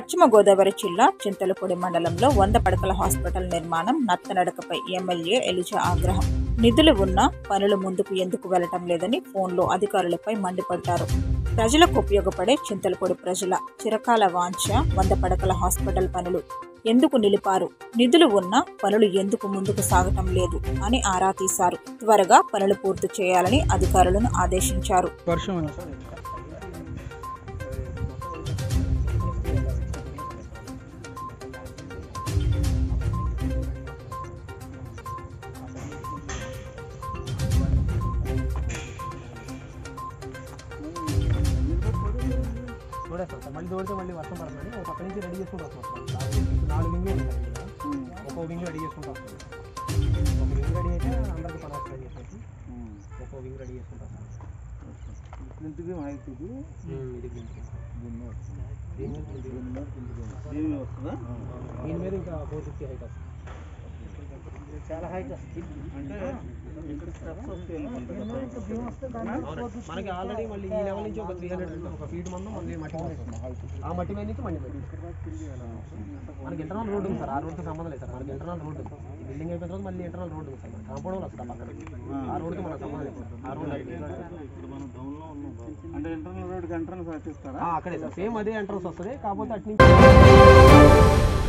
పశ్చిమ గోదావరి జిల్లా చింతలపూడి మండలంలో 100 పడకల హాస్పిటల్ నిర్మాణం తనడకపై ఎమ్మెల్యే ఎలిజా ఆగ్రహం. నిధులు ఉన్నా పనులు ముందుకు ఎందుకు వెళ్లటం లేదని ఫోన్లో అధికారులపై మండిపడ్డారు. ప్రజలకు ఉపయోగపడే చింతలపూడి ప్రజల చిరకాల వాంఛ 100 పడకల హాస్పిటల్ పనులు ఎందుకు నిలిపారు, నిధులు ఉన్నా పనులు ఎందుకు ముందుకు సాగటం లేదు అని ఆరా తీశారు. త్వరగా పనులు పూర్తి చేయాలని అధికారులను ఆదేశించారు. మళ్ళీ దోడితే మళ్ళీ వర్షం పడుతుంది. ఒక పక్క నుంచి రెడీ చేసుకుంటూ వస్తాం. 4 వింగ్లు ఉంటాయి. ఒక్కో వింగ్ రెడీ చేసుకుంటూ వస్తాం. ఒక వింగ్ రెడీ అయితే అందరికీ పని రెడీ చేసేసి ఒక్కో వింగ్ రెడీ చేసుకుంటూ వస్తాం. ఇంటికి ఇది దీని మీద ఇంకా 450 హైట్ వస్తుంది. చాలా హైట్ అంటే మనకి ఆల్రెడీ మళ్ళీ ఈ లెవెల్ నుంచి ఒక 300 ఒక ఫీట్ మందం మళ్ళీ మట్టి ఆ మట్టి మీద నుంచి మళ్ళీ మనకి ఇంటర్నల్ రోడ్ ఉంది సార్. ఆ రోడ్కి సంబంధం లేదు సార్. మనకి ఇంటర్నల్ రోడ్ ఉంది. ఈ బిల్డింగ్ అయిపోయిన తర్వాత మళ్ళీ ఇంటర్నల్ రోడ్ ఉంది సార్. మన కాంపౌండ్ వాళ్ళు వస్తారు పక్కన. ఆ రోడ్కి మనకు సంబంధం లేదు. ఆ రోడ్ అంటే ఇంటర్నల్ రోడ్కి ఎంట్రన్స్ ఇస్తారా? అక్కడే సార్. సేమ్ అదే ఎంట్రన్స్ వస్తుంది. కాకపోతే అటు నుంచి